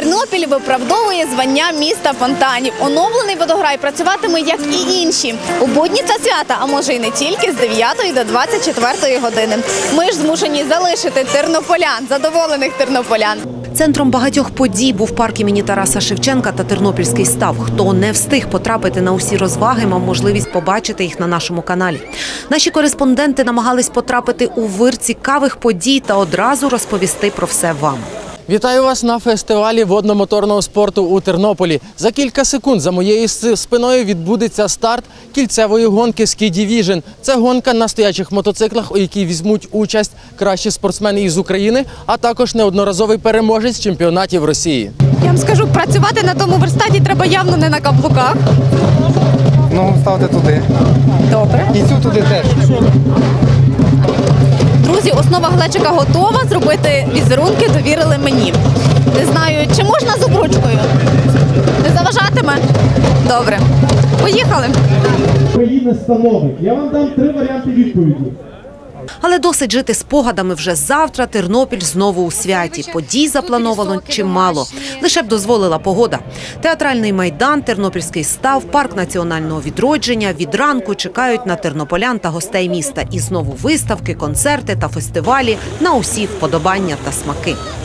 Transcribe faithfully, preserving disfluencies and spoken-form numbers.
Тернопіль виправдовує звання міста фонтанів. Оновлений водограй працюватиме, як і інші. У будні та свята, а може й не тільки, з дев'ятої до двадцять четвертої години. Ми ж змушені залишити тернополян, задоволених тернополян. Центром багатьох подій був парк імені Тараса Шевченка та Тернопільський став. Хто не встиг потрапити на усі розваги, мав можливість побачити їх на нашому каналі. Наші кореспонденти намагались потрапити у вир цікавих подій та одразу розповісти про все вам. Вітаю вас на фестивалі водно-моторного спорту у Тернополі. За кілька секунд за моєю спиною відбудеться старт кільцевої гонки Ski Division. Це гонка на стоячих мотоциклах, у якій візьмуть участь кращі спортсмени із України, а також неодноразовий переможець чемпіонатів Росії. Я вам скажу, працювати на тому верстаті треба явно не на каблуках. Ну, ставте туди. Добре. І цю туди теж. Друзі, основа глечика готова. Зробити візерунки довірили мені. Не знаю, чи можна з обручкою? Не заважатиме? Добре. Поїхали. України становить. Я вам дам три варіанти відповіді. Але досить жити спогадами. Вже завтра Тернопіль знову у святі. Подій заплановано чимало. Лише б дозволила погода. Театральний майдан, Тернопільський став, парк національного відродження від ранку чекають на тернополян та гостей міста. І знову виставки, концерти та фестивалі на усі вподобання та смаки.